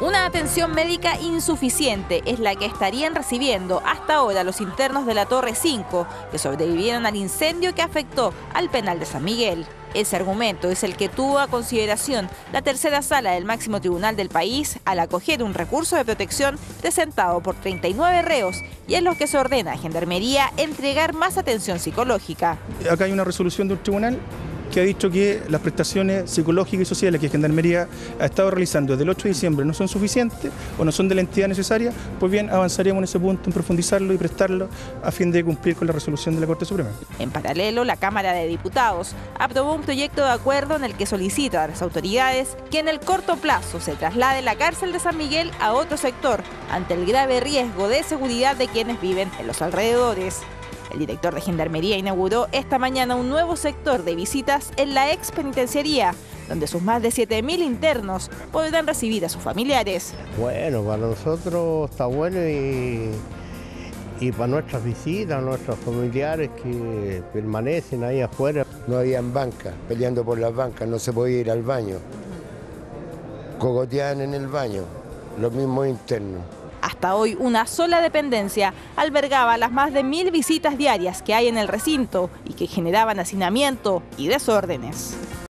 Una atención médica insuficiente es la que estarían recibiendo hasta ahora los internos de la Torre 5, que sobrevivieron al incendio que afectó al penal de San Miguel. Ese argumento es el que tuvo a consideración la tercera sala del máximo tribunal del país al acoger un recurso de protección presentado por 39 reos y en los que se ordena a Gendarmería entregar más atención psicológica. Acá hay una resolución de un tribunal que ha dicho que las prestaciones psicológicas y sociales que Gendarmería ha estado realizando desde el 8 de diciembre no son suficientes o no son de la entidad necesaria, pues bien, avanzaríamos en ese punto, en profundizarlo y prestarlo a fin de cumplir con la resolución de la Corte Suprema. En paralelo, la Cámara de Diputados aprobó un proyecto de acuerdo en el que solicita a las autoridades que en el corto plazo se traslade la cárcel de San Miguel a otro sector, ante el grave riesgo de seguridad de quienes viven en los alrededores. El director de Gendarmería inauguró esta mañana un nuevo sector de visitas en la ex penitenciaría, donde sus más de 7.000 internos podrán recibir a sus familiares. Bueno, para nosotros está bueno y para nuestras visitas, nuestros familiares que permanecen ahí afuera. No habían bancas, peleando por las bancas, no se podía ir al baño. Cogoteaban en el baño, los mismos internos. Hasta hoy, una sola dependencia albergaba las más de 1.000 visitas diarias que hay en el recinto y que generaban hacinamiento y desórdenes.